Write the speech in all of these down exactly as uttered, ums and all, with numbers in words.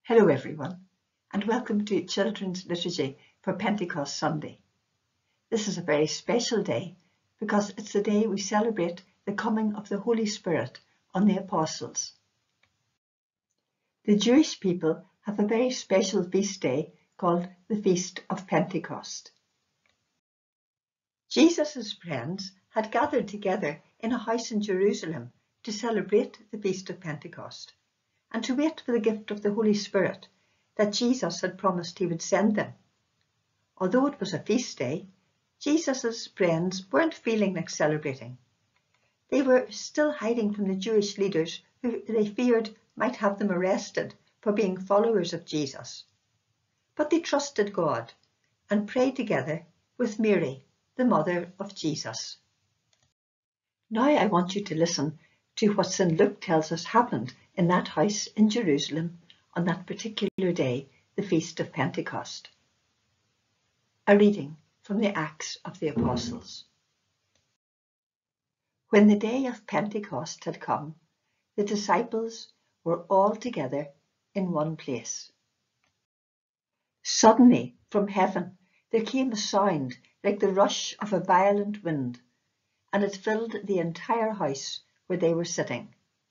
Hello everyone, and welcome to Children's Liturgy for Pentecost Sunday. This is a very special day because it's the day we celebrate the coming of the Holy Spirit on the Apostles. The Jewish people have a very special feast day called the Feast of Pentecost. Jesus' friends had gathered together in a house in Jerusalem to celebrate the Feast of Pentecost and to wait for the gift of the Holy Spirit that Jesus had promised he would send them. Although it was a feast day, Jesus' friends weren't feeling like celebrating. They were still hiding from the Jewish leaders who they feared might have them arrested for being followers of Jesus. But they trusted God and prayed together with Mary, the mother of Jesus. Now I want you to listen to what Saint Luke tells us happened in that house in Jerusalem on that particular day, the Feast of Pentecost. A reading from the Acts of the Apostles. When the day of Pentecost had come, the disciples were all together in one place. Suddenly, from heaven, there came a sound like the rush of a violent wind, and it filled the entire house where they were sitting.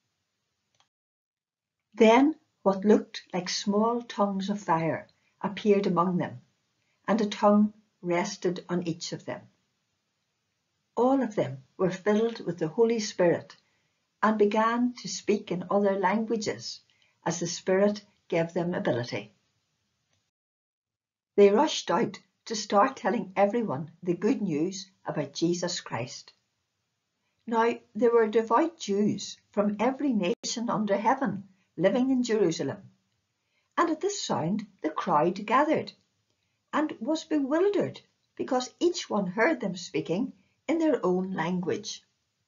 Then what looked like small tongues of fire appeared among them, and a tongue rested on each of them. All of them were filled with the Holy Spirit and began to speak in other languages as the Spirit gave them ability. They rushed out to start telling everyone the good news about Jesus Christ. Now there were devout Jews from every nation under heaven living in Jerusalem, and at this sound the crowd gathered and was bewildered because each one heard them speaking in their own language.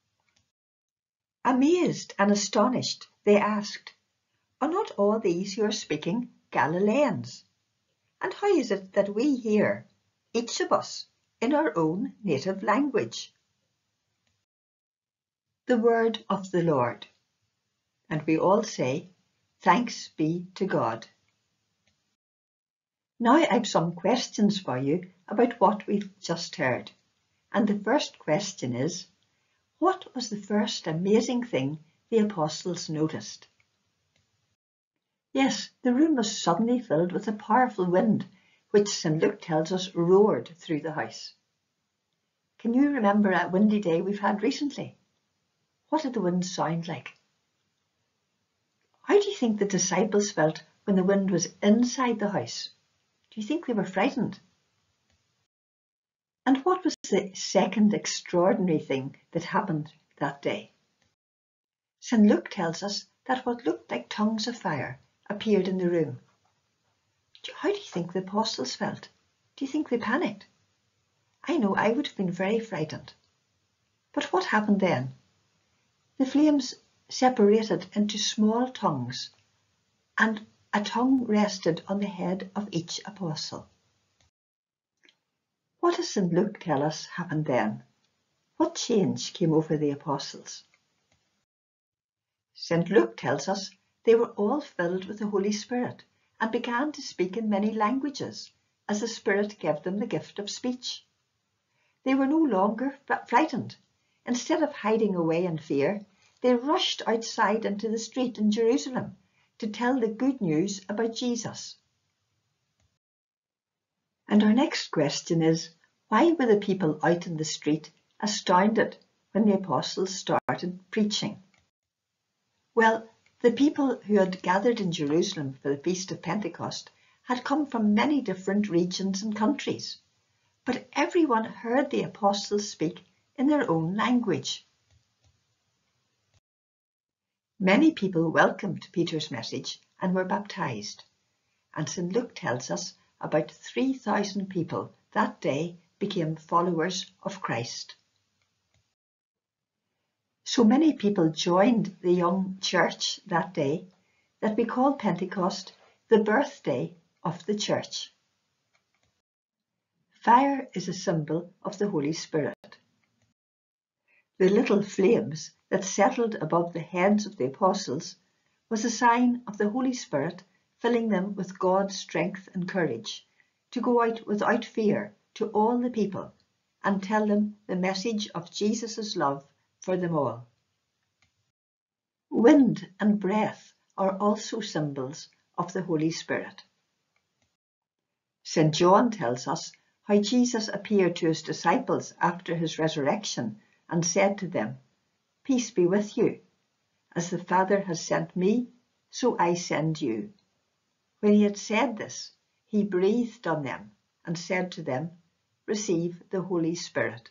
Amazed and astonished, they asked, "Are not all these who are speaking Galileans? And how is it that we hear, each of us, in our own native language?" The word of the Lord. And we all say, "Thanks be to God." Now I've some questions for you about what we've just heard. And the first question is, what was the first amazing thing the apostles noticed? Yes, the room was suddenly filled with a powerful wind, which Saint Luke tells us roared through the house. Can you remember a windy day we've had recently? What did the wind sound like? How do you think the disciples felt when the wind was inside the house? Do you think they were frightened? And what was the second extraordinary thing that happened that day? Saint Luke tells us that what looked like tongues of fire appeared in the room. How do you think the apostles felt? Do you think they panicked? I know I would have been very frightened. But what happened then? The flames separated into small tongues, and a tongue rested on the head of each apostle. What does Saint Luke tell us happened then? What change came over the apostles? Saint Luke tells us they were all filled with the Holy Spirit and began to speak in many languages as the Spirit gave them the gift of speech. They were no longer frightened. Instead of hiding away in fear, they rushed outside into the street in Jerusalem to tell the good news about Jesus. And our next question is, why were the people out in the street astounded when the apostles started preaching? Well, the people who had gathered in Jerusalem for the Feast of Pentecost had come from many different regions and countries, but everyone heard the apostles speak in their own language. Many people welcomed Peter's message and were baptized, and Saint Luke tells us about three thousand people that day became followers of Christ. So many people joined the young church that day that we call Pentecost the birthday of the church. Fire is a symbol of the Holy Spirit. The little flames that settled above the heads of the apostles was a sign of the Holy Spirit filling them with God's strength and courage to go out without fear to all the people and tell them the message of Jesus' love for them all. Wind and breath are also symbols of the Holy Spirit. Saint John tells us how Jesus appeared to his disciples after his resurrection and said to them, "Peace be with you. As the Father has sent me, so I send you." When he had said this, he breathed on them and said to them, "Receive the Holy Spirit."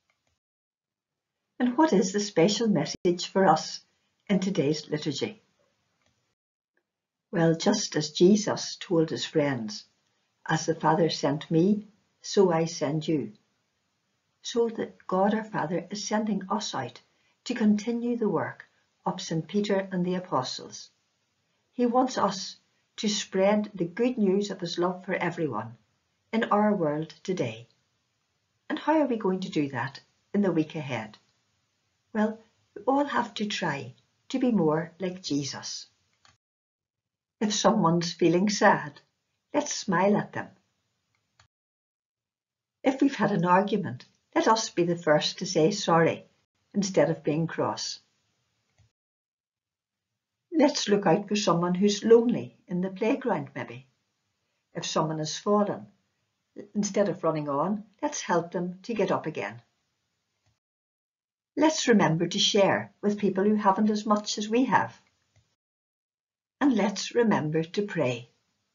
And what is the special message for us in today's liturgy? Well, just as Jesus told his friends, "As the Father sent me, so I send you," so that God our Father is sending us out to continue the work of Saint Peter and the Apostles. He wants us to spread the good news of his love for everyone in our world today. And how are we going to do that in the week ahead? Well, we all have to try to be more like Jesus. If someone's feeling sad, let's smile at them. If we've had an argument, let us be the first to say sorry instead of being cross. Let's look out for someone who's lonely in the playground maybe. If someone has fallen, instead of running on, let's help them to get up again. Let's remember to share with people who haven't as much as we have. And let's remember to pray.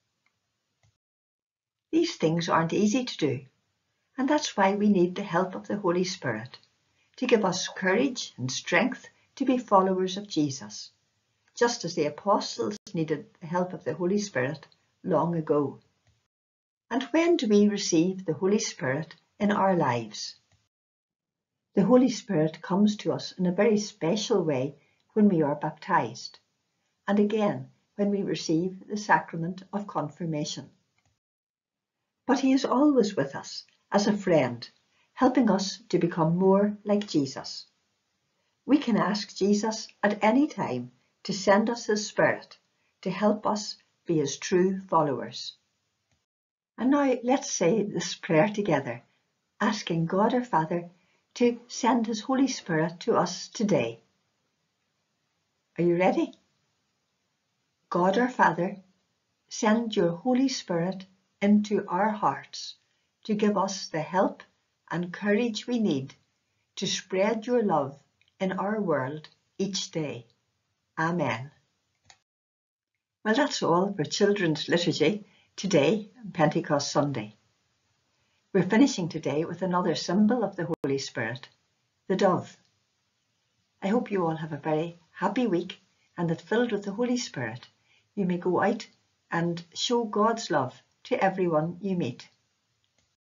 These things aren't easy to do, and that's why we need the help of the Holy Spirit to give us courage and strength to be followers of Jesus, just as the apostles needed the help of the Holy Spirit long ago. And when do we receive the Holy Spirit in our lives? The Holy Spirit comes to us in a very special way when we are baptized, and again when we receive the sacrament of confirmation. But he is always with us as a friend, helping us to become more like Jesus. We can ask Jesus at any time to send us his Spirit to help us be his true followers. And now let's say this prayer together, asking God our Father to send his Holy Spirit to us today. Are you ready? God our Father, send your Holy Spirit into our hearts to give us the help and courage we need to spread your love in our world each day. Amen. Well, that's all for Children's Liturgy today, Pentecost Sunday. We're finishing today with another symbol of the Holy Spirit, the dove. I hope you all have a very happy week and that filled with the Holy Spirit, you may go out and show God's love to everyone you meet.